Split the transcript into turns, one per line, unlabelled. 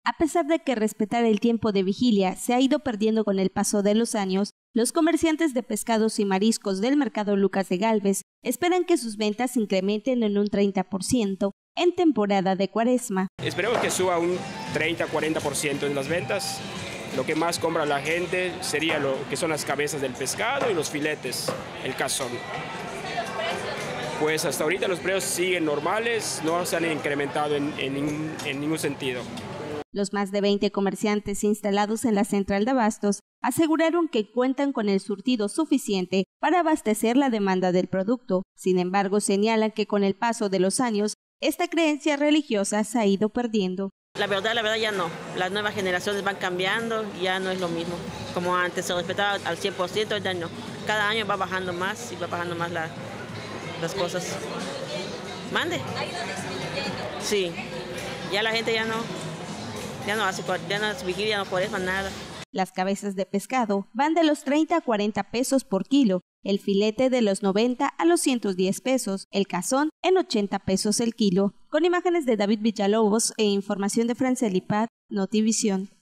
A pesar de que respetar el tiempo de vigilia se ha ido perdiendo con el paso de los años, los comerciantes de pescados y mariscos del mercado Lucas de Gálvez esperan que sus ventas incrementen en un 30% en temporada de Cuaresma.
Esperemos que suba un 30-40% en las ventas. Lo que más compra la gente sería lo que son las cabezas del pescado y los filetes, el cazón. Pues hasta ahorita los precios siguen normales, no se han incrementado en ningún sentido.
Los más de 20 comerciantes instalados en la central de abastos aseguraron que cuentan con el surtido suficiente para abastecer la demanda del producto. Sin embargo, señalan que con el paso de los años, esta creencia religiosa se ha ido perdiendo.
La verdad ya no. Las nuevas generaciones van cambiando, ya no es lo mismo. Como antes se respetaba al 100%, ya no. Cada año va bajando más y va bajando más las cosas. ¿Mande? Sí, ya la gente ya no hace vigilia, no Cuaresma, nada.
Las cabezas de pescado van de los 30 a 40 pesos por kilo, el filete de los 90 a los 110 pesos, el cazón en 80 pesos el kilo. Con imágenes de David Villalobos e información de Franceli Paz, Notivisión.